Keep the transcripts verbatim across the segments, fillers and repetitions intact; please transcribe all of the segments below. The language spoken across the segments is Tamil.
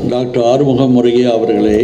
டாக்டர் ஆறுமுகம் முருகையா அவர்களே,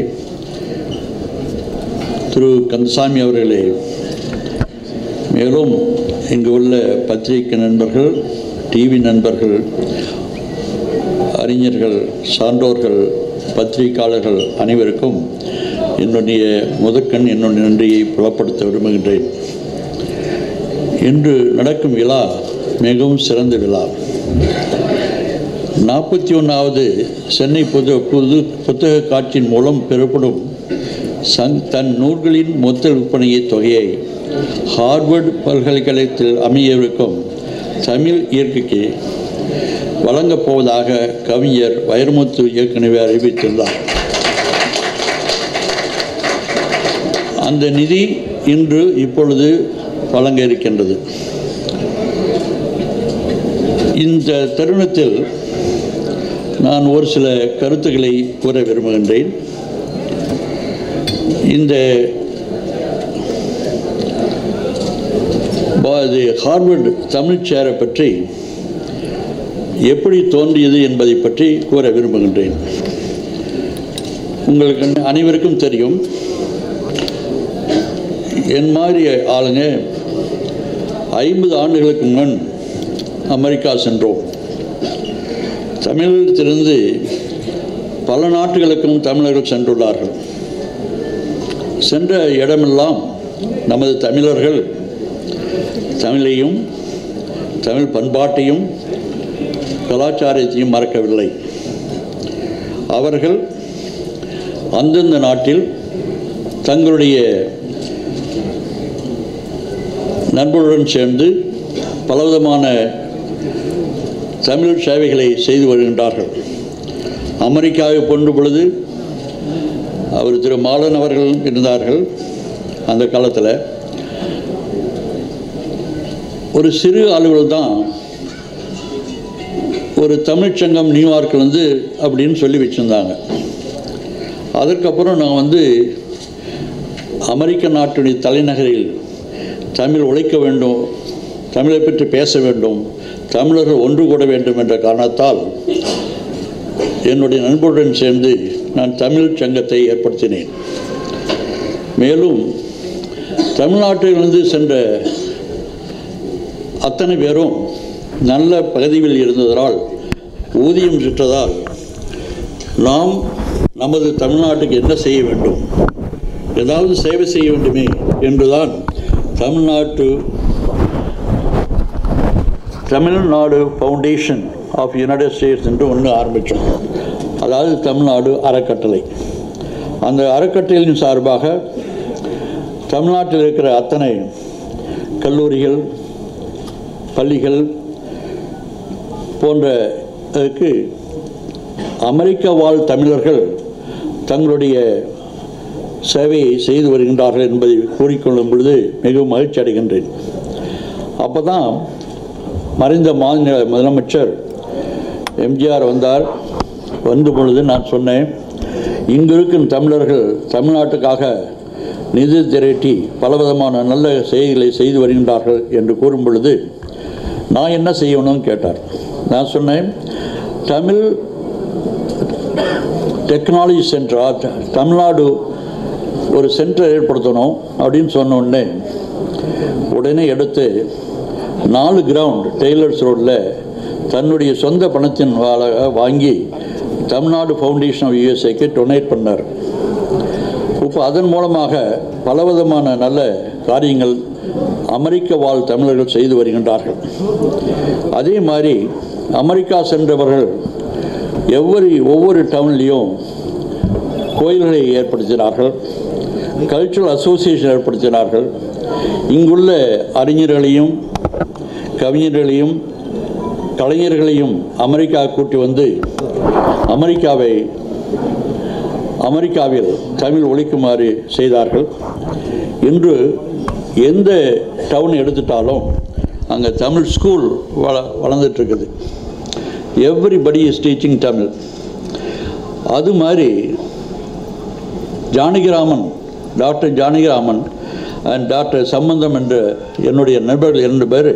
திரு கந்தசாமி அவர்களே, மேலும் இங்கு உள்ள பத்திரிகை நண்பர்கள், டிவி நண்பர்கள், அறிஞர்கள், சான்றோர்கள், பத்திரிகையாளர்கள் அனைவருக்கும் என்னுடைய முதற்கண் என்னுடைய நன்றியை புலப்படுத்த விரும்புகின்றேன். இன்று நடக்கும் விழா மிகவும் சிறந்த விழா. நாற்பத்தி ஒன்றாவது சென்னை புது புது புத்தக காட்சியின் மூலம் பெறப்படும் சங் தன் நூல்களின் மொத்த விற்பனையை தொகையை ஹார்வர்டு பல்கலைக்கழகத்தில் அமையவிருக்கும் தமிழ் இயற்கைக்கு வழங்கப் போவதாக கவிஞர் வைரமுத்து ஏற்கனவே அறிவித்துள்ளார். அந்த நிதி இன்று இப்பொழுது வழங்க இருக்கின்றது. இந்த தருணத்தில் நான் ஒரு சில கருத்துக்களை கூற விரும்புகின்றேன். இந்த ஹார்வர்டு தமிழ் சேரை பற்றி எப்படி தோன்றியது என்பதை பற்றி கூற விரும்புகின்றேன். உங்களுக்கு அனைவருக்கும் தெரியும், என் மாதிரி ஆளுங்க ஐம்பது ஆண்டுகளுக்கு முன் அமெரிக்கா சென்றோம். தமிழகத்திலிருந்து பல நாட்டுகளுக்கும் தமிழர்கள் சென்றுள்ளார்கள். சென்ற இடமெல்லாம் நமது தமிழர்கள் தமிழையும் தமிழ் பண்பாட்டையும் கலாச்சாரத்தையும் மறக்கவில்லை. அவர்கள் அந்தந்த நாட்டில் தங்களுடைய நண்பர்களுடன் சேர்ந்து பலவிதமான தமிழ் சேவைகளை செய்து வருகின்றார்கள். அமெரிக்காவை போன்ற பொழுது அவர் திரு மாலன் அவர்கள் இருந்தார்கள். அந்த காலத்தில் ஒரு சிறு அளவில் தான் ஒரு தமிழ்ச்சங்கம் நியூயார்க்கில் வந்து அப்படின்னு சொல்லி வச்சுருந்தாங்க. அதற்கப்புறம் நான் வந்து அமெரிக்க நாட்டுடைய தலைநகரில் தமிழ் உழைக்க வேண்டும், தமிழை பற்றி பேச வேண்டும், தமிழர்கள் ஒன்று கூட வேண்டும் என்ற காரணத்தால் என்னுடைய நண்பருடன் சேர்ந்து நான் தமிழ் சங்கத்தை ஏற்படுத்தினேன். மேலும் தமிழ்நாட்டிலிருந்து சென்ற அத்தனை பேரும் நல்ல பதவியில் இருந்ததால், ஊதியம் பெற்றதால், நாம் நமது தமிழ்நாட்டுக்கு என்ன செய்ய வேண்டும், ஏதாவது சேவை செய்ய வேண்டுமே என்றுதான் தமிழ்நாட்டு Tamil Nadu foundation of United States என்று ஒன்று ஆரம்பித்தோம். அதாவது தமிழ்நாடு அறக்கட்டளை. அந்த அறக்கட்டளையின் சார்பாக தமிழ்நாட்டில் இருக்கிற அத்தனை கல்லூரிகள், பள்ளிகள் போன்றதுக்கு அமெரிக்க வாழ் தமிழர்கள் தங்களுடைய சேவையை செய்து வருகின்றார்கள் என்பதை கூறிக்கொள்ளும் பொழுது மிகவும் மகிழ்ச்சி அடைகின்றேன். அப்போ தான் மறைந்த மாநில முதலமைச்சர் எம்ஜிஆர் வந்தார். வந்த பொழுது நான் சொன்னேன், இங்கு இருக்கும் தமிழர்கள் தமிழ்நாட்டுக்காக நிதி திரட்டி பலவிதமான நல்ல செயல்களை செய்து வருகின்றார்கள் என்று கூறும் பொழுது நான் என்ன செய்யணும்னு கேட்டார். நான் சொன்னேன், தமிழ் டெக்னாலஜி சென்டர், தமிழ்நாடு ஒரு சென்டர் ஏற்படுத்தணும் அப்படின்னு சொன்ன உடனே உடனே எடுத்து நாலு கிரவுண்ட் டெய்லர்ஸ் ரோடில் தன்னுடைய சொந்த பணத்தின் வாங்கி தமிழ்நாடு ஃபவுண்டேஷன் ஆஃப் யூஎஸ்ஏக்கு டொனேட் பண்ணார். இப்போ அதன் மூலமாக பலவிதமான நல்ல காரியங்கள் அமெரிக்க வாழ் தமிழர்கள் செய்து வருகின்றார்கள். அதே மாதிரி அமெரிக்கா சென்றவர்கள் ஒவ்வொரு ஒவ்வொரு டவுன்லேயும் கோயில்களை ஏற்படுத்தினார்கள், கல்ச்சுரல் அசோசியேஷன் ஏற்படுத்தினார்கள். இங்குள்ள அறிஞர்களையும் கவிஞர்களையும் கலைஞர்களையும் அமெரிக்கா கூட்டி வந்து அமெரிக்காவை அமெரிக்காவில் தமிழ் ஒழிக்குமாறு செய்தார்கள். இன்று எந்த டவுன் எடுத்துட்டாலும் அங்கே தமிழ் ஸ்கூல் வள வளர்ந்துட்டுருக்குது. Everybody is teaching Tamil. அது மாதிரி Janakiraman, doctor Janakiraman and doctor Sambandam என்ற என்னுடைய நண்பர்கள் இரண்டு பேர்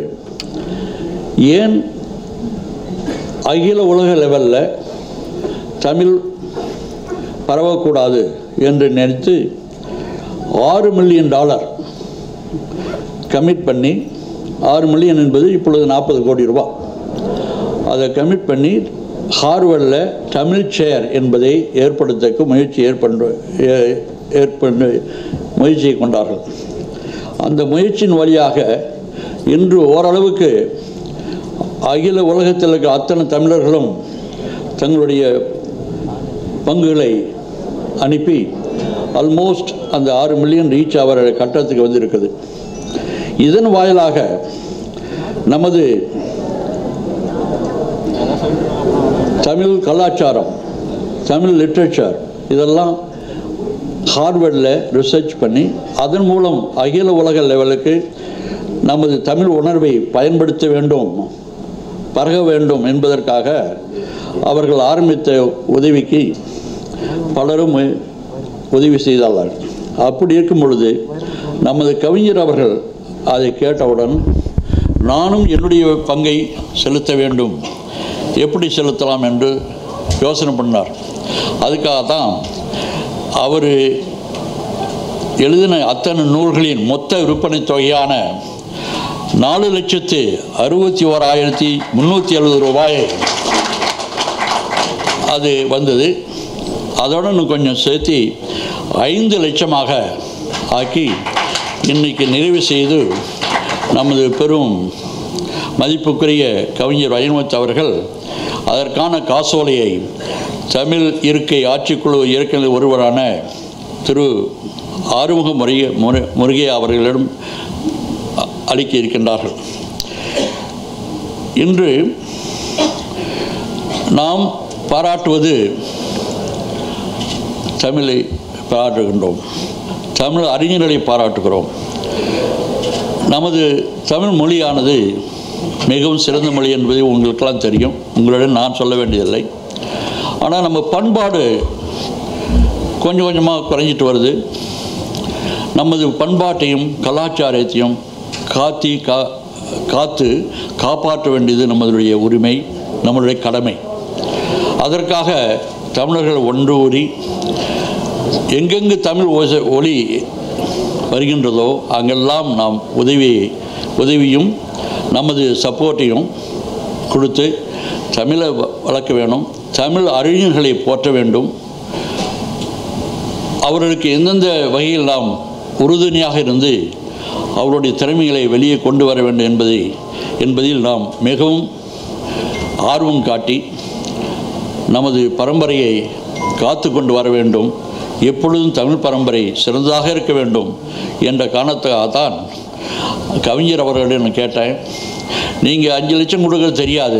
ஏன் அகில உலக லெவலில் தமிழ் பரவக்கூடாது என்று நினைத்து ஆறு மில்லியன் டாலர் கமிட் பண்ணி, ஆறு மில்லியன் என்பது இப்பொழுது நாற்பது கோடி ரூபாய், அதை கமிட் பண்ணி ஹார்வர்டில் தமிழ் சேர் என்பதை ஏற்படுத்த முயற்சி ஏற்படு ஏற்படு முயற்சியை கொண்டார்கள். அந்த முயற்சியின் வழியாக இன்று ஓரளவுக்கு அகில உலகத்தில் இருக்க அத்தனை தமிழர்களும் தங்களுடைய பங்குகளை அனுப்பி ஆல்மோஸ்ட் அந்த ஆறு மில்லியன் ரீச் ஆகிற கட்டத்துக்கு வந்திருக்குது. இதன் வாயிலாக நமது தமிழ் கலாச்சாரம், தமிழ் லிட்ரேச்சர் இதெல்லாம் ஹார்வர்டில் ரிசர்ச் பண்ணி அதன் மூலம் அகில உலக லெவலுக்கு நமது தமிழ் உணர்வை பயன்படுத்த வேண்டும், பரக வேண்டும் என்பதற்காக அவர்கள் ஆரம்பித்த உதவிக்கு பலரும் உதவி செய்தார்கள். அப்படி இருக்கும் பொழுது நமது கவிஞர் அவர்கள் அதை கேட்டவுடன் நானும் என்னுடைய பங்கை செலுத்த வேண்டும், எப்படி செலுத்தலாம் என்று யோசனை பண்ணார். அதுக்காக தான் அவர் எழுதின அத்தனை நூல்களின் மொத்த விற்பனை தொகையான நாலு லட்சத்து அறுபத்தி ஓராயிரத்தி முந்நூற்றி எழுபது ரூபாய் அது வந்தது. அதோடு இன்னும் கொஞ்சம் சேர்த்து ஐந்து லட்சமாக ஆக்கி இன்றைக்கி நிறைவு செய்து நமது பெரும் மதிப்புக்குரிய கவிஞர் வைரமுத்து அவர்கள் அதற்கான காசோலையை தமிழ் இருக்கை ஆட்சிக்குழு இயக்குநர் ஒருவரான திரு ஆறுமுக முருகே முருகே அவர்களிடம் அளிக்க இருக்கின்றார்கள். இன்று நாம் பாராட்டுவது தமிழை பாராட்டுகின்றோம், தமிழ் அறிஞர்களை பாராட்டுகிறோம். நமது தமிழ் மொழியானது மிகவும் சிறந்த மொழி என்பது உங்களுக்கெல்லாம் தெரியும், உங்களிடம் நான் சொல்ல வேண்டியதில்லை. ஆனால் நம்ம பண்பாடு கொஞ்சம் கொஞ்சமாக குறைஞ்சிட்டு வருது. நமது பண்பாட்டையும் கலாச்சாரத்தையும் காத்தி கா காத்து காப்பாற்ற வேண்டியது நம்மளுடைய உரிமை, நம்மளுடைய கடமை. அதற்காக தமிழர்கள் ஒன்று கூடி எங்கெங்கு தமிழ் ஓசை ஒலி வருகின்றதோ அங்கெல்லாம் நாம் உதவி உதவியும் நமது சப்போர்ட்டையும் கொடுத்து தமிழை வளர்க்க வேணும், தமிழ் அறிஞர்களை போற்ற வேண்டும். அவர்களுக்கு எந்தெந்த வகையில் நாம் உறுதுணையாக இருந்து அவருடைய திறமைகளை வெளியே கொண்டு வர வேண்டும் என்பதை என்பதில் நாம் மிகவும் ஆர்வம் காட்டி நமது பரம்பரையை காத்து கொண்டு வர வேண்டும். எப்பொழுதும் தமிழ் பரம்பரை சிறந்ததாக இருக்க வேண்டும் என்ற காரணத்துக்காக தான் கவிஞர் அவர்களிடம் நான் கேட்டேன். நீங்கள் அஞ்சு லட்சம் கொடுக்கறது தெரியாது,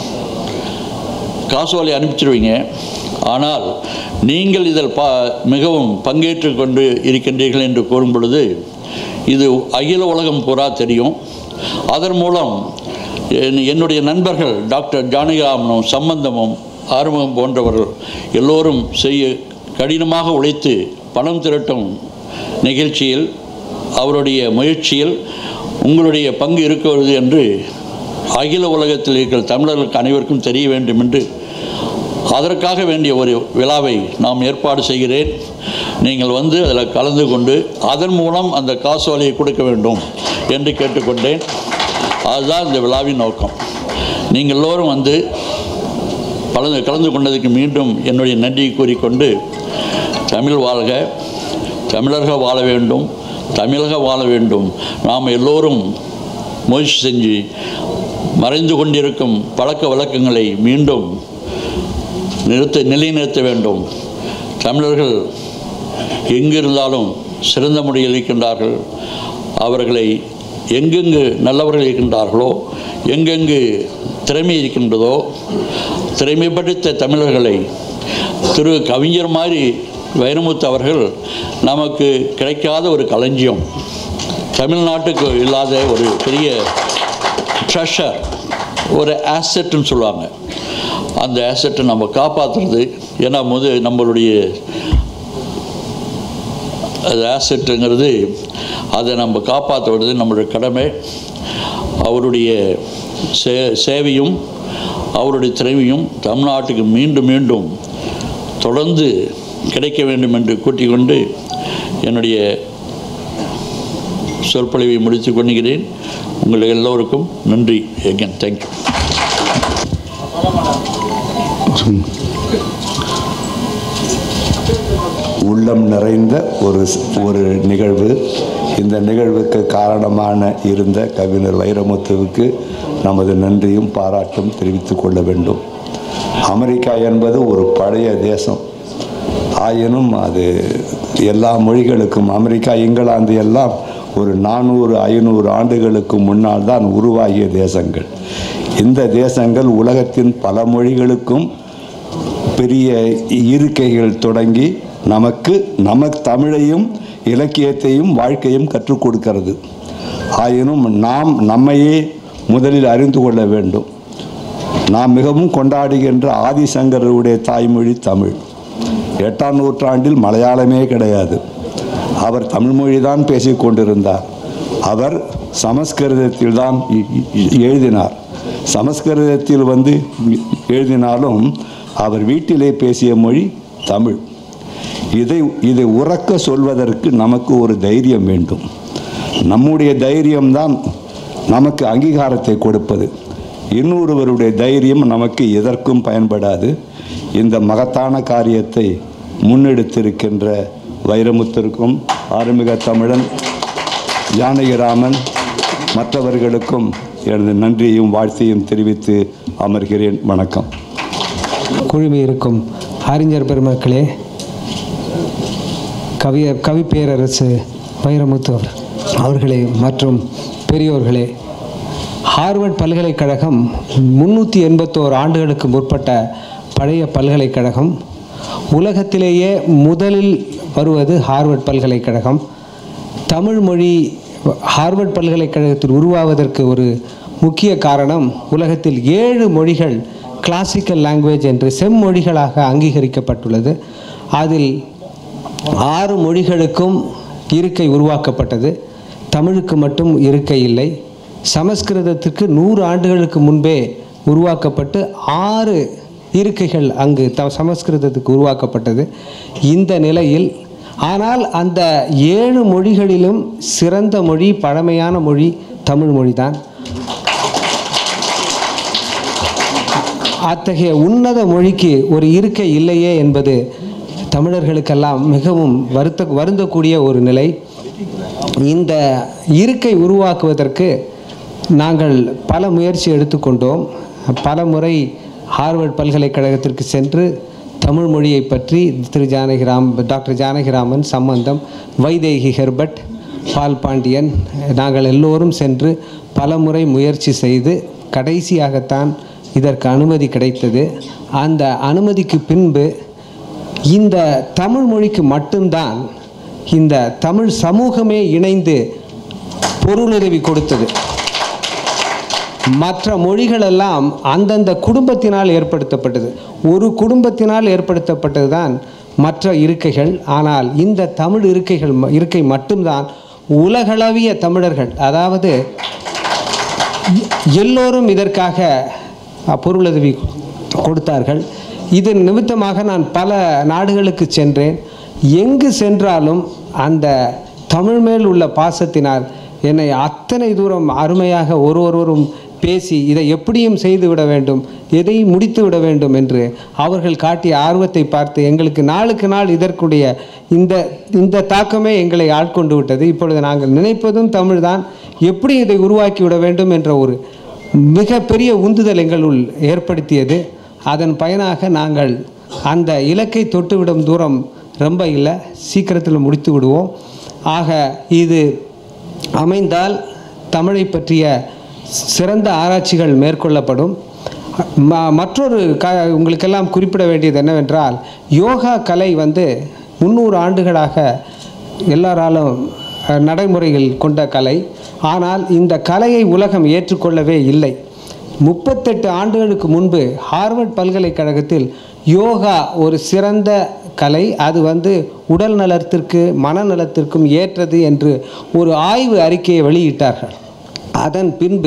காசோலை அனுப்பிச்சிடுவீங்க, ஆனால் நீங்கள் இதில் பா மிகவும் பங்கேற்று கொண்டு இருக்கின்றீர்கள் என்று கூறும் பொழுது இது அகில உலகம் பூரா தெரியும். அதன் மூலம் என்னுடைய நண்பர்கள் டாக்டர் ஜானகிராமனும் சம்பந்தமும் ஆறுமுகம் போன்றவர்கள் எல்லோரும் செய்ய கடினமாக உழைத்து பணம் திரட்டும் நிகழ்ச்சியில் அவருடைய முயற்சியில் உங்களுடைய பங்கு இருக்கிறது என்று அகில உலகத்தில் இருக்கிற தமிழர்களுக்கு அனைவருக்கும் தெரிய வேண்டும் என்று அதற்காக வேண்டிய ஒரு விழாவை நாம் ஏற்பாடு செய்கிறேன். நீங்கள் வந்து அதில் கலந்து கொண்டு அதன் மூலம் அந்த காசோலையை கொடுக்க வேண்டும் என்று கேட்டுக்கொண்டேன். அதுதான் இந்த விழாவின் நோக்கம். நீங்கள் எல்லோரும் வந்து கலந்து கலந்து கொண்டதுக்கு மீண்டும் என்னுடைய நன்றியை கூறிக்கொண்டு தமிழ் வாழ்க, தமிழர்கள் வாழ வேண்டும், தமிழக வாழ வேண்டும். நாம் எல்லோரும் முயற்சி செஞ்சு மறைந்து கொண்டிருக்கும் பழக்க வழக்கங்களை மீண்டும் நிறுத்த நிலைநிறுத்த வேண்டும். தமிழர்கள் எங்கிருந்தாலும் சிறந்த முறையில் இருக்கின்றார்கள். அவர்களை எங்கெங்கு நல்லவர்கள் இருக்கின்றார்களோ, எங்கெங்கு திறமை இருக்கின்றதோ, திறமை படைத்த தமிழர்களை திரு கவிஞர் மாதிரி வைரமுத்து அவர்கள் நமக்கு கிடைக்காத ஒரு களஞ்சியம், தமிழ்நாட்டுக்கு இல்லாத ஒரு பெரிய ட்ரெஷர், ஒரு ஆசெட்டுன்னு சொல்லுவாங்க. அந்த ஆசெட்டை நம்ம காப்பாற்றுறது, ஏன்னா முது நம்மளுடைய அது ஆசெட்டுங்கிறது அதை நம்ம காப்பாற்றுவது நம்மளுடைய கடமை. அவருடைய சே சேவையும் அவருடைய திறமையும் தமிழ்நாட்டுக்கு மீண்டும் மீண்டும் தொடர்ந்து கிடைக்க வேண்டும் என்று கூட்டிக் கொண்டு என்னுடைய சொற்பொழிவை முடித்துக் கொள்கிறேன். உங்கள் எல்லோருக்கும் நன்றி. again thank you. உள்ளம் நிறைந்த ஒரு ஒரு நிகழ்வு. இந்த நிகழ்வுக்கு காரணமான இருந்த கவிஞர் வைரமுத்துவுக்கு நமது நன்றியும் பாராட்டும் தெரிவித்துக் கொள்ள வேண்டும். அமெரிக்கா என்பது ஒரு பழைய தேசம். ஆயினும் அது எல்லா மொழிகளுக்கும், அமெரிக்கா, இங்கிலாந்து எல்லாம் ஒரு நானூறு ஐநூறு ஆண்டுகளுக்கு முன்னால் தான் உருவாகிய தேசங்கள். இந்த தேசங்கள் உலகத்தின் பல மொழிகளுக்கும் பெரிய இருக்கைகள் தொடங்கி நமக்கு நமக்கு தமிழையும் இலக்கியத்தையும் வாழ்க்கையும் கற்றுக் கொடுக்கிறது. ஆயினும் நாம் நம்மையே முதலில் அறிந்து கொள்ள வேண்டும். நாம் மிகவும் கொண்டாடுகின்ற ஆதிசங்கருடைய தாய்மொழி தமிழ். எட்டாம் நூற்றாண்டில் மலையாளமே கிடையாது. அவர் தமிழ்மொழி தான் பேசிக் கொண்டிருந்தார். அவர் சமஸ்கிருதத்தில் தான் எழுதினார். சமஸ்கிருதத்தில் வந்து எழுதினாலும் அவர் வீட்டிலே பேசிய மொழி தமிழ். இதை இதை உறக்க சொல்வதற்கு நமக்கு ஒரு தைரியம் வேண்டும். நம்முடைய தைரியம்தான் நமக்கு அங்கீகாரத்தை கொடுப்பது. இன்னொருவருடைய தைரியம் நமக்கு எதற்கும் பயன்படாது. இந்த மகத்தான காரியத்தை முன்னெடுத்திருக்கின்ற வைரமுத்திற்கும், ஆறுமுக தமிழன், ஜானகிராமன், மற்றவர்களுக்கும் எனது நன்றியையும் வாழ்த்தையும் தெரிவித்து அமர்கிறேன். வணக்கம். குழுமி இருக்கும் அறிஞர் பெருமக்களே, கவியர் கவி பேரரசு வைரமுத்து அவர்களே மற்றும் பெரியோர்களே, ஹார்வர்ட் பல்கலைக்கழகம் முன்னூற்றி எண்பத்தோரு ஆண்டுகளுக்கு முற்பட்ட பழைய பல்கலைக்கழகம். உலகத்திலேயே முதலில் வருவது ஹார்வர்ட் பல்கலைக்கழகம். தமிழ் மொழி ஹார்வர்ட் பல்கலைக்கழகத்தில் உருவாவதற்கு ஒரு முக்கிய காரணம், உலகத்தில் ஏழு மொழிகள் கிளாசிக்கல் லாங்குவேஜ் என்று செம்மொழிகளாக அங்கீகரிக்கப்பட்டுள்ளது. அதில் ஆறு மொழிகளுக்கும் இருக்கை உருவாக்கப்பட்டது. தமிழுக்கு மட்டும் இருக்கை இல்லை. சமஸ்கிருதத்திற்கு நூறு ஆண்டுகளுக்கு முன்பே உருவாக்கப்பட்டு ஆறு இருக்கைகள் அங்கு த சமஸ்கிருதத்துக்கு உருவாக்கப்பட்டது. இந்த நிலையில் ஆனால் அந்த ஏழு மொழிகளிலும் சிறந்த மொழி, பழமையான மொழி தமிழ் மொழிதான். அத்தகைய உன்னத மொழிக்கு ஒரு இருக்கை இல்லையே என்பது தமிழர்களுக்கெல்லாம் மிகவும் வருத்த வருந்தக்கூடிய ஒரு நிலை. இந்த இருக்கை உருவாக்குவதற்கு நாங்கள் பல முயற்சி எடுத்துக்கொண்டோம். பல முறை ஹார்வர்ட் பல்கலைக்கழகத்திற்கு சென்று தமிழ் மொழியை பற்றி திரு ஜானகிராம் டாக்டர் ஜானகிராமன், சம்பந்தம், வைதேகி ஹெர்பர்ட், பால் பாண்டியன், நாங்கள் எல்லோரும் சென்று பல முறை முயற்சி செய்து கடைசியாகத்தான் இதற்கு அனுமதி கிடைத்தது. அந்த அனுமதிக்கு பின்பு இந்த தமிழ் மொழிக்கு மட்டும்தான் இந்த தமிழ் சமூகமே இணைந்து பொருளுதவி கொடுத்தது. மற்ற மொழிகளெல்லாம் அந்தந்த குடும்பத்தினால் ஏற்படுத்தப்பட்டது. ஒரு குடும்பத்தினால் ஏற்படுத்தப்பட்டது தான் மற்ற இருக்கைகள். ஆனால் இந்த தமிழ் இருக்கைகள் இருக்கை மட்டும்தான் உலகளவிய தமிழர்கள், அதாவது எல்லோரும் இதற்காக பொருளுதவி கொடுத்தார்கள். இதன் நிமித்தமாக நான் பல நாடுகளுக்கு சென்றேன். எங்கு சென்றாலும் அந்த தமிழ் மேல் உள்ள பாசத்தினால் என்னை அத்தனை தூரம் அருமையாக ஒரு ஒருவரும் பேசி இதை எப்படியும் செய்துவிட வேண்டும், எதை முடித்து விட வேண்டும் என்று அவர்கள் காட்டிய ஆர்வத்தை பார்த்து எங்களுக்கு நாளுக்கு நாள் இதற்குடைய இந்த இந்த தாக்கமே எங்களை ஆட்கொண்டு விட்டது. இப்பொழுது நாங்கள் நினைப்பதும் தமிழ் தான், எப்படி இதை உருவாக்கி விட வேண்டும் என்ற ஒரு மிகப்பெரிய உந்துதல் எங்களுள் ஏற்படுத்தியது. அதன் பயனாக நாங்கள் அந்த இலக்கை தொட்டுவிடும் தூரம் ரொம்ப இல்லை, சீக்கிரத்தில் முடித்து விடுவோம். ஆக இது அமைந்தால் தமிழை பற்றிய சிறந்த ஆராய்ச்சிகள் மேற்கொள்ளப்படும். மற்றொரு க உங்களுக்கெல்லாம் குறிப்பிட வேண்டியது என்னவென்றால், யோகா கலை வந்து முந்நூறு ஆண்டுகளாக எல்லாராலும் நடைமுறையில் கொண்ட கலை. ஆனால் இந்த கலையை உலகம் ஏற்றுக்கொள்ளவே இல்லை. முப்பத்தெட்டு ஆண்டுகளுக்கு முன்பு ஹார்வர்ட் பல்கலைக்கழகத்தில் யோகா ஒரு சிறந்த கலை, அது வந்து உடல் நலத்திற்கு மனநலத்திற்கும் ஏற்றது என்று ஒரு ஆய்வு அறிக்கையை வெளியிட்டார்கள். அதன் பின்பு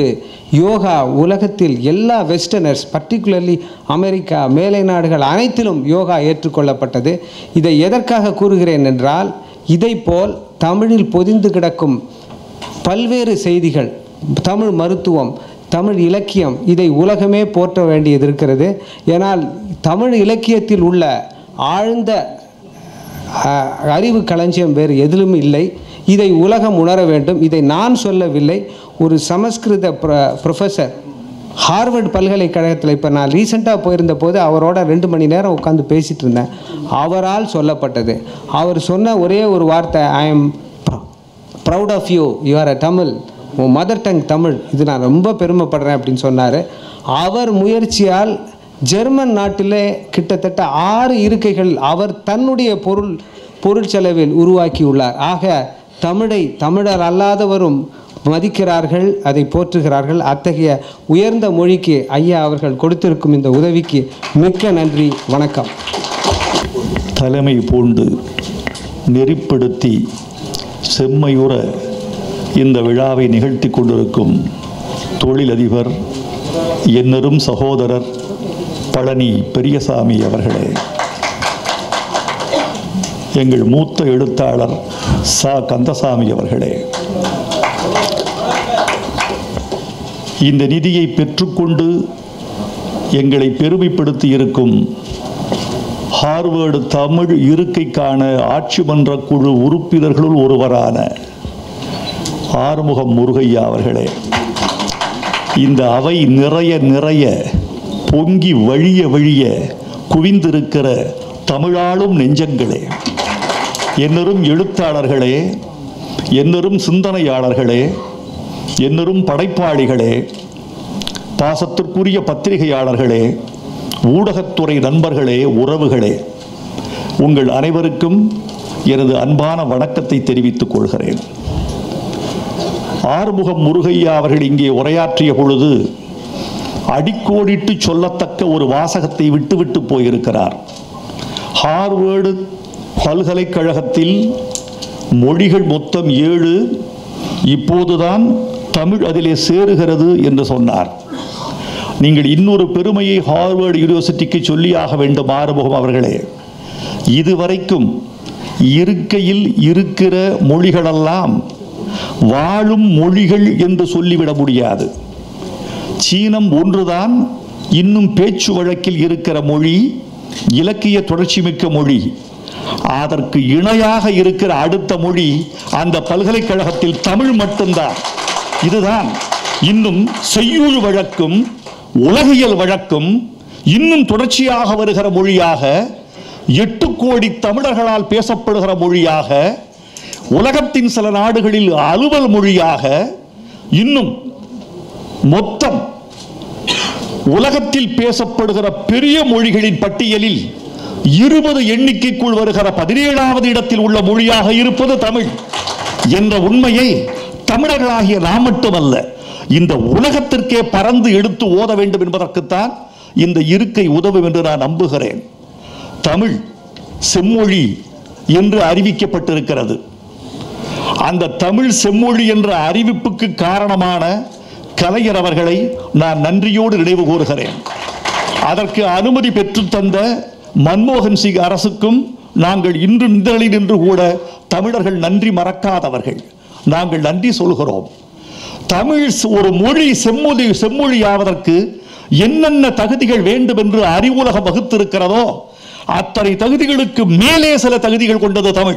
யோகா உலகத்தில் எல்லா வெஸ்டர்னர்ஸ், பர்டிகுலர்லி அமெரிக்கா, மேலை நாடுகள் அனைத்திலும் யோகா ஏற்றுக்கொள்ளப்பட்டது. இதை எதற்காக கூறுகிறேன் என்றால், இதைப்போல் தமிழில் பொதிந்து கிடக்கும் பல்வேறு செய்திகள், தமிழ் மருத்துவம், தமிழ் இலக்கியம், இதை உலகமே போற்ற வேண்டியது இருக்கிறது. ஏனால் தமிழ் இலக்கியத்தில் உள்ள ஆழ்ந்த அறிவு களஞ்சியம் வேறு எதிலும் இல்லை. இதை உலகம் உணர வேண்டும். இதை நான் சொல்லவில்லை, ஒரு சமஸ்கிருத ப்ர ப்ரொஃபஸர் ஹார்வர்டு பல்கலைக்கழகத்தில் இப்போ நான் ரீசெண்டாக போயிருந்த போது அவரோட ரெண்டு மணி நேரம் உட்காந்து பேசிகிட்டு இருந்தேன். அவரால் சொல்லப்பட்டது. அவர் சொன்ன ஒரே ஒரு வார்த்தை, I am proud of you, you are a Tamil, உன் மதர் டங் தமிழ், இது நான் ரொம்ப பெருமைப்படுறேன் அப்படின்னு சொன்னார். அவர் முயற்சியால் ஜெர்மன் நாட்டிலே கிட்டத்தட்ட ஆறு இருக்கைகள் அவர் தன்னுடைய பொருள் பொருள் செலவில் உருவாக்கியுள்ளார். ஆக தமிழை தமிழர் அல்லாதவரும் மதிக்கிறார்கள், அதை போற்றுகிறார்கள். அத்தகைய உயர்ந்த மொழிக்கு ஐயா அவர்கள் கொடுத்திருக்கும் இந்த உதவிக்கு மிக்க நன்றி. வணக்கம். தலைமை பூண்டு நெறிப்படுத்தி செம்மையுற இந்த விழாவை நிகழ்த்தி கொண்டிருக்கும் தொழிலதிபர், என்னரும் சகோதரர் பழனி பெரியசாமி அவர்களே, எங்கள் மூத்த எழுத்தாளர் சா கந்தசாமி அவர்களே, இந்த நிதியை பெற்றுக்கொண்டு எங்களை பெருமைப்படுத்தி இருக்கும் ஹார்வர்டு தமிழ் இருக்கைக்கான ஆட்சி மன்ற குழு உறுப்பினர்களுள் ஒருவரான ஆறுமுகம் முருகையா அவர்களே, இந்த அவை நிறைய நிறைய பொங்கி வழிய வழிய குவிந்திருக்கிற தமிழாளும் நெஞ்சங்களே, என்னரும் எழுத்தாளர்களே, என்னரும் சிந்தனையாளர்களே, என்னரும் படைப்பாளிகளே, பாசத்திற்குரிய பத்திரிகையாளர்களே, ஊடகத்துறை நண்பர்களே, உறவுகளே, உங்கள் அனைவருக்கும் எனது அன்பான வணக்கத்தை தெரிவித்துக் கொள்கிறேன். ஆறுமுகம் முருகையா அவர்கள் இங்கே உரையாற்றிய பொழுது அடிக்கோடிட்டு சொல்லத்தக்க ஒரு வாசகத்தை விட்டுவிட்டு போயிருக்கிறார். ஹார்வர்டு பல்கலைக்கழகத்தில் மொழிகள் மொத்தம் ஏழு, இப்போதுதான் தமிழ் அதிலே சேருகிறது என்று சொன்னார். நீங்கள் இன்னொரு பெருமையை ஹார்வர்டு யூனிவர்சிட்டிக்கு சொல்லியாக வேண்டும் ஆறுமுகம் அவர்களே. இதுவரைக்கும் இருக்கையில் இருக்கிற மொழிகளெல்லாம் வாழும் மொழிகள் என்று சொல்லிவிட முடியாது. சீனம் ஒன்றுதான் இன்னும் பேச்சு வழக்கில் இருக்கிற மொழி, இலக்கிய தொடர்ச்சி மிக்க மொழி. அதற்கு இணையாக இருக்கிற அடுத்த மொழி அந்த பல்கலைக்கழகத்தில் தமிழ் மட்டும்தான். இதுதான் இன்னும் செய்யுள் வழக்கும் உலகியல் வழக்கும் இன்னும் தொடர்ச்சியாக வருகிற மொழியாக, எட்டு கோடி தமிழர்களால் பேசப்படுகிற மொழியாக, உலகத்தின் சில நாடுகளில் அலுவல் மொழியாக, இன்னும் மொத்தம் உலகத்தில் பேசப்படுகிற பெரிய மொழிகளின் பட்டியலில் இருபது எண்ணிக்கைக்குள் வருகிற பதினேழாவது இடத்தில் உள்ள மொழியாக இருப்பது தமிழ் என்ற உண்மையை தமிழர்களாகிய நாம் மட்டுமல்ல, இந்த உலகத்திற்கே பறந்து எடுத்து ஓத வேண்டும் என்பதற்குத்தான் இந்த இருக்கை உதவும் என்று நான் நம்புகிறேன். தமிழ் செம்மொழி என்று அறிவிக்கப்பட்டிருக்கிறது. அந்த தமிழ் செம்மொழி என்ற அறிவிப்புக்கு காரணமான கலைஞர் அவர்களை நான் நன்றியோடு நினைவு கூறுகிறேன். அதற்கு அனுமதி பெற்று தந்த மன்மோகன் சிங் அரசுக்கும் நாங்கள் இன்று நின்றலில் நின்று கூட தமிழர்கள் நன்றி மறக்காதவர்கள், நாங்கள் நன்றி சொல்கிறோம். தமிழ் ஒரு மொழி செம்மொழி செம்மொழியாவதற்கு என்னென்ன தகுதிகள் வேண்டும் என்று அறிவுலகம் வகுத்திருக்கிறதோ அத்தனை தகுதிகளுக்கு மேலே சில தகுதிகள் கொண்டது தமிழ்.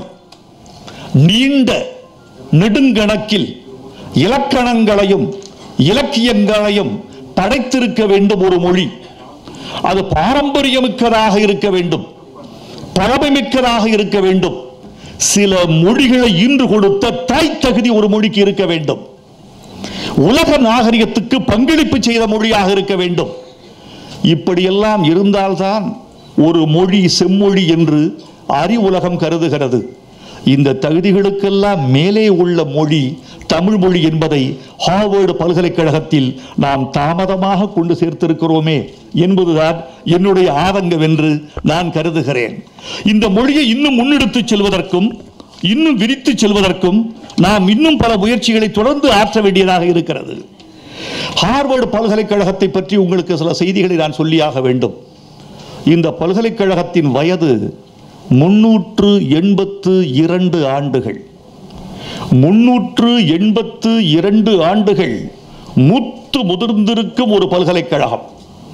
நீண்ட நெடுங்கணக்கில் இலக்கணங்களையும் இலக்கியங்களையும் படைத்திருக்க வேண்டும் ஒரு மொழி. அது பாரம்பரியமிக்கதாக இருக்க வேண்டும், பழமைமிக்கதாக இருக்க வேண்டும். சில மொழிகளை ஈன்று கொடுத்த தாய் தகுதி ஒரு மொழிக்கு இருக்க வேண்டும். உலக நாகரிகத்துக்கு பங்களிப்பு செய்த மொழியாக இருக்க வேண்டும். இப்படியெல்லாம் இருந்தால்தான் ஒரு மொழி செம்மொழி என்று அறிவுலகம் கருதுகிறது. இந்த தகுதிகளுக்கெல்லாம் மேலே உள்ள மொழி தமிழ் மொழி என்பதை ஹார்வர்டு பல்கலைக்கழகத்தில் நாம் தாமதமாக கொண்டு சேர்த்திருக்கிறோமே என்பதுதான் என்னுடைய ஆதங்கம் என்று நான் கருதுகிறேன். இந்த மொழியை இன்னும் முன்னெடுத்து செல்வதற்கும் இன்னும் விரித்து செல்வதற்கும் நாம் இன்னும் பல முயற்சிகளை தொடர்ந்து ஆற்ற வேண்டியதாக இருக்கிறது. ஹார்வர்டு பல்கலைக்கழகத்தை பற்றி உங்களுக்கு சில செய்திகளை நான் சொல்லியாக வேண்டும். இந்த பல்கலைக்கழகத்தின் வயது முன்னூற்று எண்பத்து இரண்டு ஆண்டுகள். முன்னூற்று எண்பத்து இரண்டு ஆண்டுகள் மூத்து முதிர்ந்திருக்கும் ஒரு பல்கலைக்கழகம்.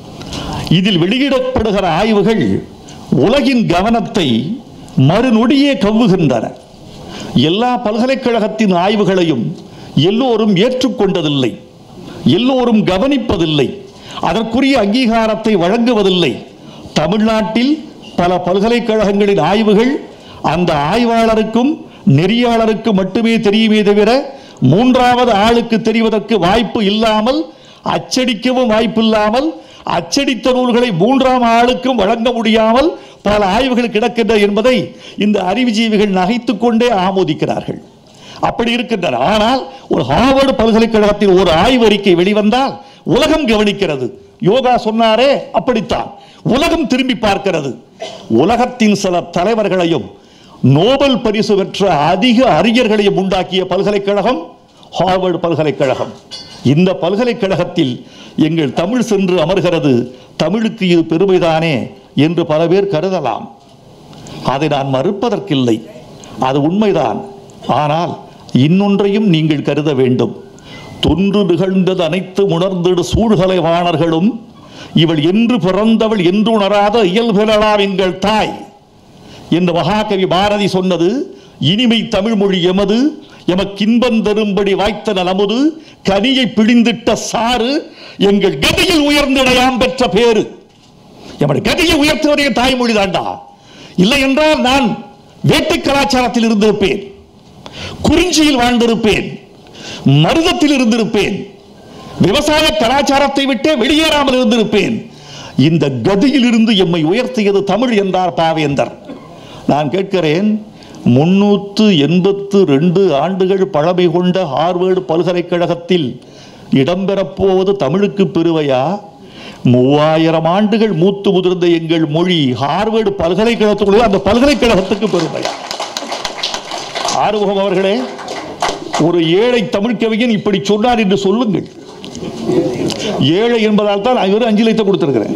இதில் வெளியிடப்படுகிற ஆய்வுகள் உலகின் கவனத்தை மறுநொடியே கவ்வுகின்றன. எல்லா பல்கலைக்கழகத்தின் ஆய்வுகளையும் எல்லோரும் ஏற்றுக்கொண்டதில்லை, எல்லோரும் கவனிப்பதில்லை, அதற்குரிய அங்கீகாரத்தை வழங்குவதில்லை. தமிழ்நாட்டில் பல பல்கலைக்கழகங்களின் ஆய்வுகள் அந்த ஆய்வாளருக்கும் நெறியாளருக்கு மட்டுமே தெரியுமே தவிர மூன்றாவது ஆளுக்கு தெரிவதற்கு வாய்ப்பு இல்லாமல், அச்சடிக்கவும் வாய்ப்பு இல்லாமல், அச்சடித்த நூல்களை மூன்றாம் ஆளுக்கும் வழங்க முடியாமல் பல ஆய்வுகள் கிடக்கின்றன என்பதை இந்த அறிவுஜீவிகள் நகைத்துக் கொண்டே ஆமோதிக்கிறார்கள். அப்படி இருக்கின்றன. ஆனால் ஒரு ஹார்வர்டு பல்கலைக்கழகத்தில் ஒரு ஆய்வறிக்கை வெளிவந்தால் உலகம் கவனிக்கிறது. யோகா சொன்னாரே, அப்படித்தான் உலகம் திரும்பி பார்க்கிறது. உலகத்தின் சில தலைவர்களையும் நோபல் பரிசு பெற்ற அதிக அறிஞர்களையும் உண்டாக்கிய பல்கலைக்கழகம் ஹார்வர்டு பல்கலைக்கழகம். இந்த பல்கலைக்கழகத்தில் எங்கள் தமிழ் சென்று அமர்கிறது, தமிழுக்கு இது பெருமைதானே என்று பல பேர் கருதலாம். அதை நான் மறுப்பதற்கில்லை, அது உண்மைதான். ஆனால் இன்னொன்றையும் நீங்கள் கருத வேண்டும். தொன்று நிகழ்ந்தது அனைத்து உணர்ந்திடு சூழ்கலை வாணர்களும் இவள் என்று பிறந்தவள் என்று உணராத இயல்பெறலாம் எங்கள் தாய் என்று மகாகவி பாரதி சொன்னது. இனிமை தமிழ் மொழி எமது, எமக்கின்பம் தரும்படி வாய்த்த நலமுது, கனியை பிழிந்திட்ட சாறு, எங்கள் கதியில் உயர்ந்திடையாம் பெற்ற பேரு. எமது கதியை உயர்த்துவதே தாய்மொழி தாண்டா. இல்லை என்றால் நான் வேட்டை கலாச்சாரத்தில் இருந்திருப்பேன், குறிஞ்சியில் வாழ்ந்திருப்பேன், மருதத்தில் இருந்திருப்பேன், விவசாய கலாச்சாரத்தை விட்டே வெளியேறாமல் இருந்திருப்பேன். இந்த கதியில் இருந்து எம்மை உயர்த்தியது தமிழ் என்றார் பாவேந்தர். நான் கேட்கிறேன், முன்னூற்று எண்பத்து ரெண்டு ஆண்டுகள் பழமை கொண்ட ஹார்வர்டு பல்கலைக்கழகத்தில் இடம்பெறப்போவது தமிழுக்கு பெருமையா? மூவாயிரம் ஆண்டுகள் மூத்து முதிர்ந்த எங்கள் மொழி ஹார்வர்டு பல்கலைக்கழகத்துக்குள்ளே அந்த பல்கலைக்கழகத்துக்கு பெருமையா? ஆறுமுகம் அவர்களே, ஒரு ஏழை தமிழ் கவிஞன் இப்படி சொன்னார் என்று சொல்லுங்கள். ஏழை என்பதால் தான் நான் அஞ்சு லட்சம் கொடுத்திருக்கிறேன்.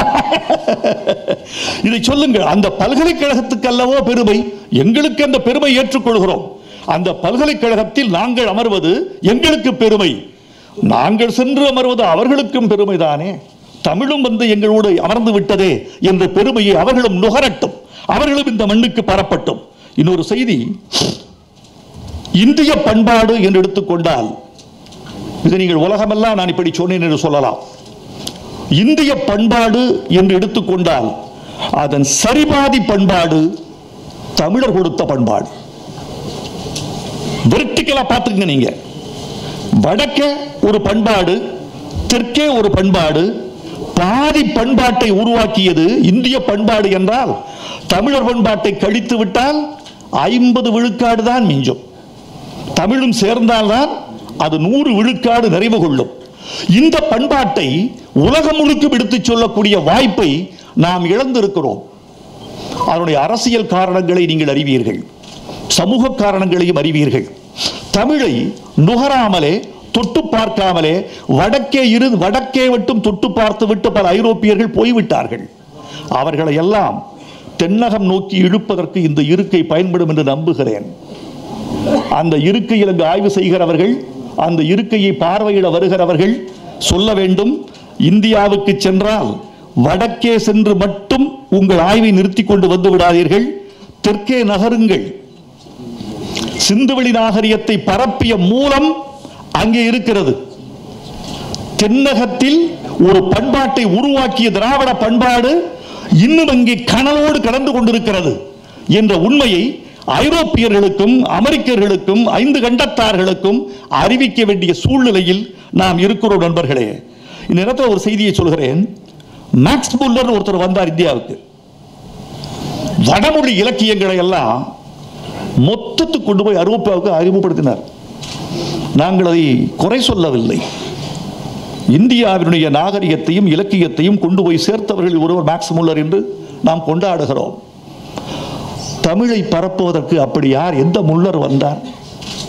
இதை சொல்லுங்கள். அந்த பல்கலைக்கழகத்துக்கு அல்லவோ பெருமை, எங்களுக்கு அந்த பெருமை ஏற்றுக்கொள்கிறோம். அந்த பல்கலைக்கழகத்தில் நாங்கள் அமர்வது எங்களுக்கு பெருமை. நாங்கள் சென்று அமர்வது அவர்களுக்கும் பெருமைதானே. தமிழும் வந்து எங்களோடு அமர்ந்து விட்டதே என்ற பெருமையை அவர்களும் நுகரட்டும், அவர்களும் இந்த மண்ணுக்கு பரப்பட்டும். இன்னொரு செய்தி, இந்திய பண்பாடு என்று எடுத்துக்கொண்டால், இதை நீங்கள் உலகமெல்லாம் நான் இப்படி சொன்னேன் என்று சொல்லலாம். இந்திய பண்பாடு என்று எடுத்துக்கொண்டால் அதன் சரிபாதி பண்பாடு தமிழர் கொடுத்த பண்பாடு. வெர்டிகலா பார்த்துக்கங்க. நீங்க வடக்கே ஒரு பண்பாடு, தெற்கே ஒரு பண்பாடு, பாதி பண்பாட்டை உருவாக்கியது இந்திய பண்பாடு என்றால் தமிழர் பண்பாட்டை கழித்து விட்டால் ஐம்பது விழுக்காடு தான் மிஞ்சும். தமிழும் சேர்ந்தால்தான் அது நூறு விழுக்காடு நிறைவு கொள்ளும். இந்த பண்பாட்டை உலகம் முழுக்க எடுத்துச் சொல்லக்கூடிய வாய்ப்பை நாம் இழந்திருக்கிறோம். அதனுடைய அரசியல் காரணங்களை நீங்கள் அறிவீர்கள், சமூக காரணங்களையும் அறிவீர்கள். தமிழை நுகராமலே, தொட்டு பார்க்காமலே, வடக்கே இரு வடக்கே மட்டும் தொட்டு பார்த்து விட்டு பல ஐரோப்பியர்கள் போய்விட்டார்கள். அவர்களை எல்லாம் தென்னகம் நோக்கி இழுப்பதற்கு இந்த இருக்கை பயன்படும் என்று நம்புகிறேன். அந்த இருக்கையில் அங்கு ஆய்வு செய்கிறவர்கள், அந்த இருக்கையை பார்வையிட வருகிறவர்கள் சொல்ல வேண்டும், இந்தியாவுக்கு சென்றால் வடக்கே சென்று மட்டும் உங்கள் ஆய்வை நிறுத்தி கொண்டு வந்து விடாதீர்கள், தெற்கே நகருங்கள். சிந்துவெளி நாகரிகத்தை பரப்பிய மூலம் அங்கே இருக்கிறது. தென்னகத்தில் ஒரு பண்பாட்டை உருவாக்கிய திராவிட பண்பாடு இன்னும் அங்கே கனலோடு கடந்து கொண்டிருக்கிறது என்ற உண்மையை ஐரோப்பியர்களுக்கும் அமெரிக்கர்களுக்கும் ஐந்து கண்டத்தார்களுக்கும் அறிவிக்க வேண்டிய சூழ்நிலையில் நாம் இருக்கிறோம். நண்பர்களே, இந்த நேரத்தில் ஒரு செய்தியை சொல்கிறேன். மேக்ஸ் முல்லர் ஒருத்தர் வந்தார் இந்தியாவுக்கு. வடமொழி இலக்கியங்களை எல்லாம் மொத்தத்துக்கு கொண்டு போய் ஐரோப்பாவுக்கு அறிமுகப்படுத்தினார். நாங்கள் அதை குறை சொல்லவில்லை. இந்தியாவினுடைய நாகரிகத்தையும் இலக்கியத்தையும் கொண்டு போய் சேர்த்தவர்கள் ஒருவர் மேக்ஸ் முல்லர் என்று நாம் கொண்டாடுகிறோம். தமிழை பரப்புவதற்கு அப்படி யார், எந்த முல்லர் வந்தார்?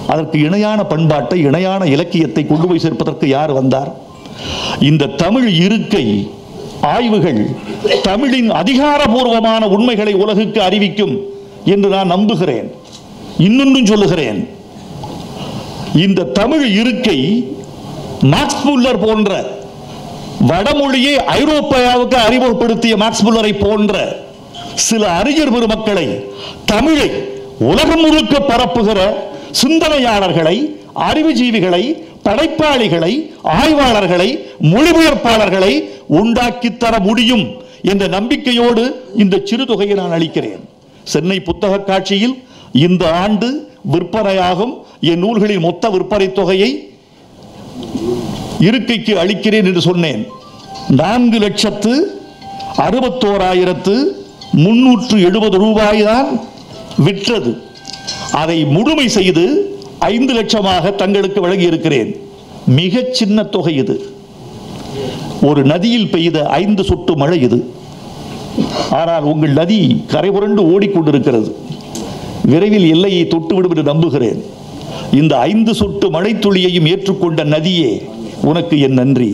அதற்கு இணையான பண்பாட்டை, இணையான இலக்கியத்தை கொண்டு போய் சேர்ப்பதற்கு யார் வந்தார்? இந்த தமிழ் இருக்கை ஆய்வுகள் தமிழின் அதிகாரபூர்வமான உண்மைகளை உலகுக்கு அறிவிக்கும் என்று நான் நம்புகிறேன். இன்னொன்றும் சொல்லுகிறேன், இந்த தமிழ் இருக்கை மார்க்ஸ் முல்லர் போன்ற வடமொழியை ஐரோப்பாவுக்கு அறிமுகப்படுத்திய மார்க்ஸ் முல்லரை போன்ற சில அறிஞர் பெருமக்களை, தமிழை உலகம் முழுக்க பரப்புகிற சிந்தனையாளர்களை, அறிவுஜீவிகளை, படைப்பாளிகளை, ஆய்வாளர்களை, மொழிபெயர்ப்பாளர்களை உண்டாக்கித்தர முடியும் என்ற நம்பிக்கையோடு இந்த சிறு தொகையை நான் அளிக்கிறேன். சென்னை புத்தக காட்சியில் இந்த ஆண்டு விற்பனையாகும் என் நூல்களின் மொத்த விற்பனை தொகையை இருக்கைக்கு அளிக்கிறேன் என்று சொன்னேன். நான்கு லட்சத்து அறுபத்தோராயிரத்து முன்னூற்று எழுபது ரூபாய் தான் விற்றது. அதை முழுமை செய்து ஐந்து லட்சமாக தங்களுக்கு வழங்கி இருக்கிறேன். மிக சின்ன தொகை இது. ஒரு நதியில் பெய்த ஐந்து சொட்டு மழை இது. ஆனால் உங்கள் நதி கரை புரண்டு ஓடிக்கொண்டிருக்கிறது. விரைவில் எல்லையை தொட்டுவிடும் என்று நம்புகிறேன். இந்த ஐந்து சொட்டு மழை துளியையும் ஏற்றுக்கொண்ட நதியே, உனக்கு என் நன்றி.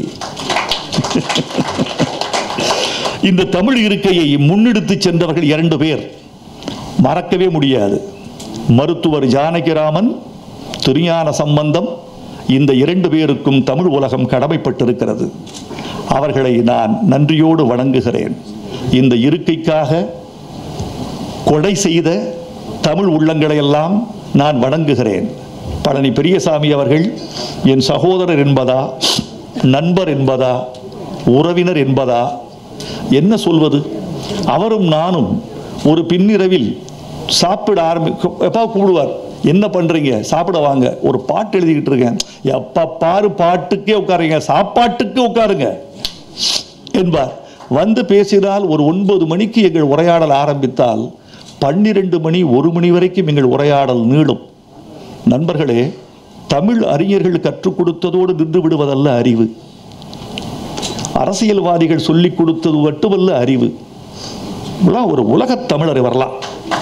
இந்த தமிழ் இருக்கையை முன்னெடுத்து சென்றவர்கள் இரண்டு பேர், மறக்கவே முடியாது. மருத்துவர் ஜானகிராமன், திருஞான சம்பந்தம். இந்த இரண்டு பேருக்கும் தமிழ் உலகம் கடமைப்பட்டிருக்கிறது. அவர்களை நான் நன்றியோடு வணங்குகிறேன். இந்த இருக்கைக்காக கொடை செய்த தமிழ் உள்ளங்களை எல்லாம் நான் வணங்குகிறேன். பழனி பெரியசாமி அவர்கள் என் சகோதரர் என்பதா, நண்பர் என்பதா, உறவினர் என்பதா, என்ன சொல்வது? அவரும் நானும் ஒரு பின்னிரவில் சாப்பிட ஆரம்பி எப்பா கூடுவார், என்ன பண்றீங்க, சாப்பிட வாங்க, ஒரு பாட்டு எழுதிக்கிட்டு இருக்கேன், எப்ப பாரு பாட்டுக்கே உட்காருங்க, சாப்பாட்டுக்கு உட்காருங்க என்பார். வந்து பேசினால் ஒரு ஒன்பது மணிக்கு எங்கள் உரையாடல் ஆரம்பித்தால் பன்னிரண்டு மணி ஒரு மணி வரைக்கும் எங்கள் உரையாடல் நீளும். நண்பர்களே, தமிழ் அறிஞர்கள் கற்றுக் கொடுத்ததோடு நின்று விடுவதல்ல அறிவு. அரசியல்வாதிகள் சொல்லிக் கொடுத்தது மட்டுமல்ல அறிவு. ஒரு உலகத் தமிழர் வரலாம்,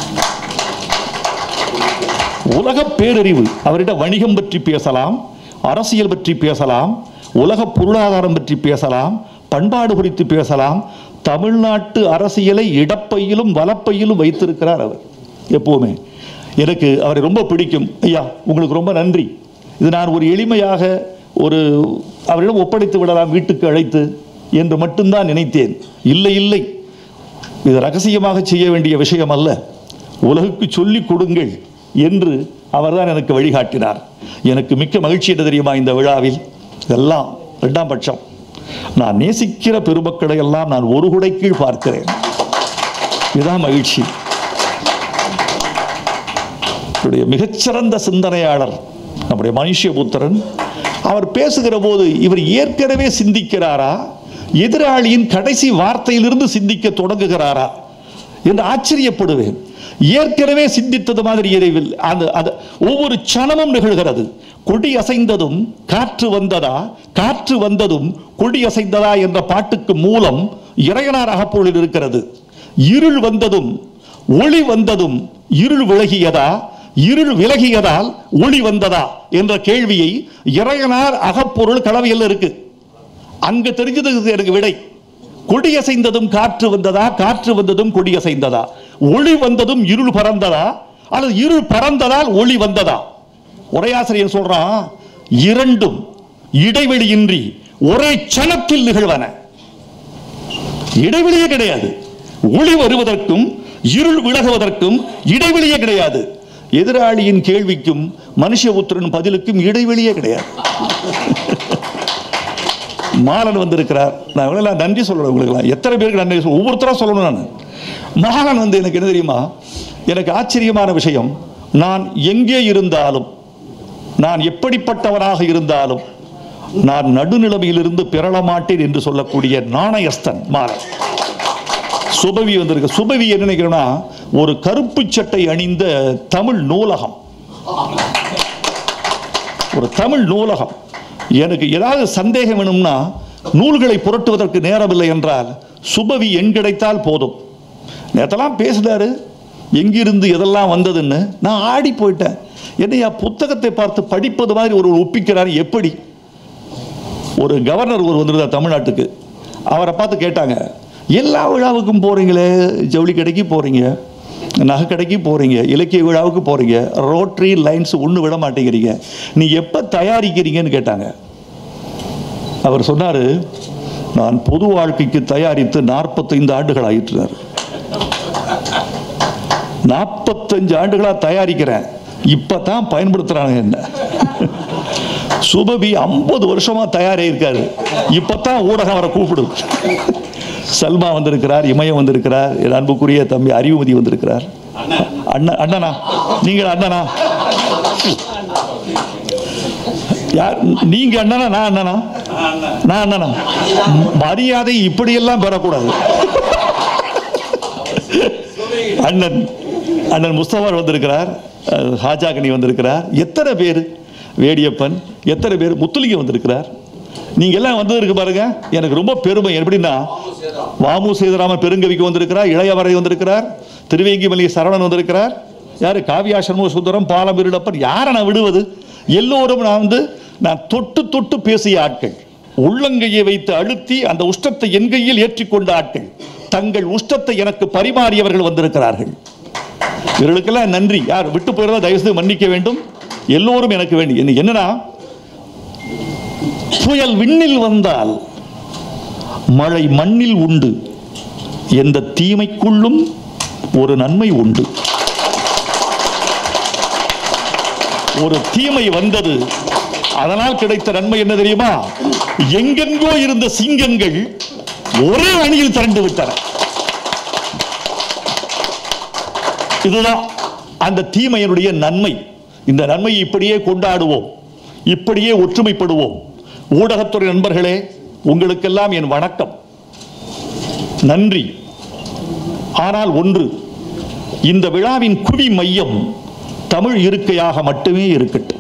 உலக பேரறிவு. அவரிடம் வணிகம் பற்றி பேசலாம், அரசியல் பற்றி பேசலாம், உலக பொருளாதாரம் பற்றி பேசலாம், பண்பாடு குறித்து பேசலாம். தமிழ்நாட்டு அரசியலை இடப்பையிலும் வலப்பையிலும் வைத்திருக்கிறார் அவர் எப்பவுமே. எனக்கு அவரை ரொம்ப பிடிக்கும். ஐயா, உங்களுக்கு ரொம்ப நன்றி. இது நான் ஒரு எளிமையாக ஒரு அவரிடம் ஒப்படைத்து விடலாம் வீட்டுக்கு அழைத்து என்று மட்டும்தான் நினைத்தேன். இல்லை இல்லை, இது ரகசியமாக செய்ய வேண்டிய விஷயம் அல்ல, உலகுக்கு சொல்லிக் கொடுங்கள் என்று அவர்தான் எனக்கு வழிகாட்டினார். எனக்கு மிக்க மகிழ்ச்சி என்ன தெரியுமா? இந்த விழாவில் இதெல்லாம் இரண்டாம் பட்சம். நான் நேசிக்கிற பெருமக்களை எல்லாம் நான் ஒரு குடை கீழ் பார்க்கிறேன். இதுதான் மகிழ்ச்சி. மிகச்சிறந்த சிந்தனையாளர் நம்முடைய மனுஷ்யபுத்திரன். அவர் பேசுகிற போது இவர் ஏற்கனவே சிந்திக்கிறாரா, எதிராளியின் கடைசி வார்த்தையிலிருந்து சிந்திக்க தொடங்குகிறாரா என்று ஆச்சரியப்படுவேன். ஏற்கனவே சிந்தித்தது மாதிரி இறைவில் அந்த ஒவ்வொரு சனமும் நிகழ்கிறது. கொடி அசைந்ததும் காற்று வந்ததா, காற்று வந்ததும் கொடி அசைந்ததா என்ற பாட்டுக்கு மூலம் இறையனார் அகப்பொருளில் இருக்கிறது. இருள் வந்ததும் ஒளி வந்ததும் இருள் விலகியதா, இருள் விலகியதால் ஒளி வந்ததா என்ற கேள்வியை இறையனார் அகப்பொருள் கலவையில் இருக்கு. அங்க தெரிஞ்சது எனக்கு விடை. கொடி அசைந்ததும் காற்று வந்ததா, காற்று வந்ததும் கொடி அசைந்ததா, ஒளி வந்ததும் இருள் பறந்ததா, அல்லது இருள் பறந்ததால் ஒளி வந்ததா? உரையாசிரியர் சொல்றான், இரண்டும் இடைவெளியின்றி ஒரே சனத்தில் நிகழ்வன. இடைவெளியே கிடையாது. ஒளி வருவதற்கும் இருள் விலகுவதற்கும் இடைவெளியே கிடையாது. எதிராளியின் கேள்விக்கும் மனுஷபுத்திரன் பதிலுக்கும் இடைவெளியே கிடையாது. மாலன் வந்திருக்கிறார். நான் எவ்வளவு நன்றி சொல்லணும் உங்களுக்கு, எத்தனை பேருக்கு நன்றி சொல்ல, ஒவ்வொருத்தரா சொல்லணும். நான் மாலன் வந்து எனக்கு என்ன தெரியுமா, எனக்கு ஆச்சரியமான விஷயம், நான் எங்கே இருந்தாலும், நான் எப்படிப்பட்டவராக இருந்தாலும், நான் நடுநிலைமையிலிருந்து பிறள மாட்டேன் என்று சொல்லக்கூடிய நாணயஸ்தன் மாலன். சுபவி வந்திருக்க. சுபவி என்ன நினைக்கிறேன்னா, ஒரு கருப்பு சட்டை அணிந்த தமிழ் நூலகம், ஒரு தமிழ் நூலகம். எனக்கு ஏதாவது சந்தேகம் வேணும்னா நூல்களை புரட்டுவதற்கு நேரமில்லை என்றால் சுபவி எண் கிடைத்தால் போதும். நேத்தெல்லாம் பேசினாரு, எங்கிருந்து எதெல்லாம் வந்ததுன்னு நான் ஆடி போயிட்டேன். என்னையா புத்தகத்தை பார்த்து படிப்பது மாதிரி ஒரு ஒப்பிக்கிறார் எப்படி? ஒரு கவர்னர் ஒரு வந்திருந்தார் தமிழ்நாட்டுக்கு. அவரை பார்த்து கேட்டாங்க, எல்லா விழாவுக்கும் போகிறீங்களே, ஜவுளி கடைக்கு போகிறீங்க, நகை கடைக்கு போகிறீங்க, இலக்கிய விழாவுக்கு போகிறீங்க, ரோட்ரி லைன்ஸ் ஒன்று விட மாட்டேங்கிறீங்க, நீ எப்போ தயாரிக்கிறீங்கன்னு கேட்டாங்க. அவர் சொன்னார், நான் பொது வாழ்க்கைக்கு தயாரித்து நாற்பத்தைந்து ஆண்டுகள் ஆயிட்டுறார். நாற்பத்தஞ்சு ஆண்டுகளாக தயாரிக்கிறேன், இப்போ தான் பயன்படுத்துகிறாங்க என்ன. சுபபி ஐம்பது வருஷமாக தயாராகிருக்காரு, இப்போ தான் ஊடகம் அவரை கூப்பிடுது. சல்மா வந்திருக்கிறார், இமயம் வந்திருக்கிறார், என் அன்புக்குரிய தம்பி அறிவுமதி வந்திருக்கிறார். அண்ணன் அண்ணனா நீங்கள் அண்ணனா? யார் நீங்க அண்ணனா? நான் அண்ணனா? நான் அண்ணனா? மரியாதை இப்படியெல்லாம் பெறக்கூடாது. அண்ணன் அண்ணன் முஸ்தபா வந்திருக்கிறார், ஹாஜாகனி வந்திருக்கிறார், எத்தனை பேர், வேடியப்பன், எத்தனை பேர், முத்துலிங்கம் வந்திருக்கிறார். நீங்க எல்லாம் வந்ததற்கு பாருங்க, எனக்கு ரொம்ப பெருமை. எப்படின்னா, வாமு சேதுராமன் பெருங்கவிக்கு வந்திருக்கிறார், இளையவரை வந்திருக்கிறார், திருவேங்கிமல்லி சரவணன் வந்திருக்கிறார், யாரு காவியா சண்முக சுந்தரம், பாலமிருடப்பன், யாரை நான் விடுவது? எல்லோரும் நான் வந்து நான் தொட்டு தொட்டு பேசிய ஆட்கள், உள்ளங்கையை வைத்து அழுத்தி அந்த உஷ்டத்தை என் கையில் ஏற்றிக்கொண்ட ஆட்கள், தங்கள் உஷ்டத்தை எனக்கு பரிமாறியவர்கள் வந்திருக்கிறார்கள். இவர்களுக்கெல்லாம் நன்றி. யார் விட்டு போயிருந்தா தயவுசெய்து மன்னிக்க வேண்டும். எல்லோரும் எனக்கு வேண்டி என்னன்னா, புயல் விண்ணில் வந்தால் மழை மண்ணில் உண்டு, எந்த தீமைக்குள்ளும் ஒரு நன்மை உண்டு. ஒரு தீமை வந்தது, அதனால் கிடைத்த நன்மை என்ன தெரியுமா? எங்கெங்கோ இருந்த சிங்கங்கள் ஒரே அணியில் திரண்டு விட்டன. இதுதான் அந்த தீமையினுடைய நன்மை. இந்த நன்மையை இப்படியே கொண்டாடுவோம், இப்படியே ஒற்றுமைப்படுவோம். ஊடகத்துறை நண்பர்களே, உங்களுக்கெல்லாம் என் வணக்கம், நன்றி. ஆனால் ஒன்று, இந்த விழாவின் குவி மையம் தமிழ் இருக்கையாக மட்டுமே இருக்கட்டும்.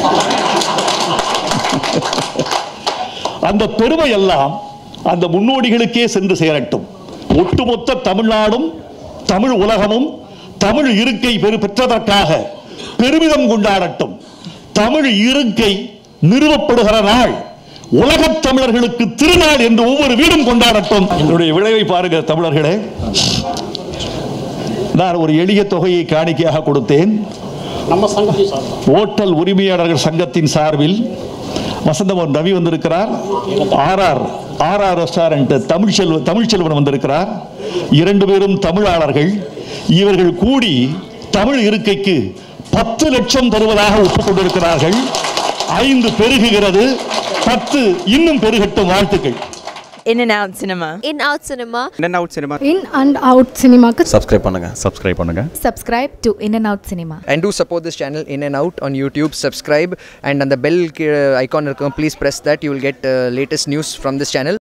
அந்த பெருமை எல்லாம் அந்த முன்னோடிகளுக்கே சென்று சேரட்டும். ஒட்டுமொத்த தமிழ்நாடும் தமிழ் உலகமும் தமிழ் இருக்கை பெற்றதற்காக பெருமிதம் கொண்டாடட்டும். தமிழ் இருக்கை நிறுவப்படுகிற நாள் உலகத் தமிழர்களுக்கு திருநாள் என்று ஒவ்வொரு வீடும் கொண்டாடட்டும். என்னுடைய விளைவை பாருங்க தமிழர்களே. நான் ஒரு எளிய தொகையை காணிக்கையாக கொடுத்தேன். ஓட்டல் உரிமையாளர்கள் சங்கத்தின் சார்பில் வசந்தமோகன் ரவி வந்திருக்கிறார், RR RR restaurant Tamilselva Tamilselvan வந்திருக்கிறார். இரண்டு பேரும் தமிழாளர்கள். இவர்கள் கூடி தமிழ் இருக்கைக்கு பத்து லட்சம் தருவதாக ஒப்புக்கொண்டிருக்கிறார்கள். ஐந்து பெருகுகிறது, பத்து இன்னும் பெருகட்டும். வாழ்த்துக்கள். In and Out Cinema. In Out Cinema. In and Out Cinema. In and Out Cinema. Subscribe பண்ணுங்க. Subscribe பண்ணுங்க. Subscribe to In and Out Cinema. And do support this channel In and Out on YouTube. Subscribe and on the bell icon, please press that. You will get uh, latest news from this channel.